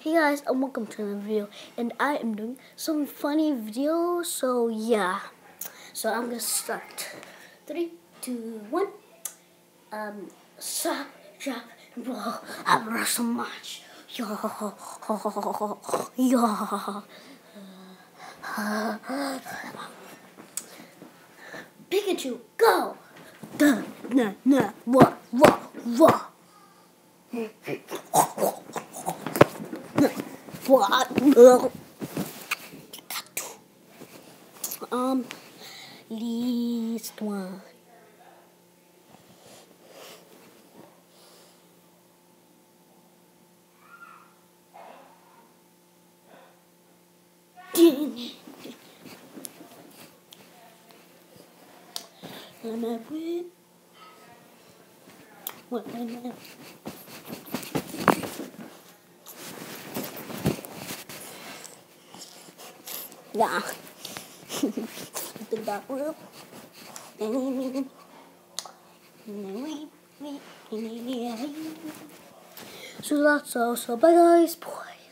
Hey guys, and welcome to another video, and I am doing some funny videos, so yeah. So I'm gonna start. 3, 2, 1. Stop, drop, and roll. I rush so much. Yo, yo. Pikachu, go! Duh, nah, nah, wah, wah, wah. What? Least one. I'm a whip. What am I? Yeah. The back wheel. So that's all. So bye guys. Boy.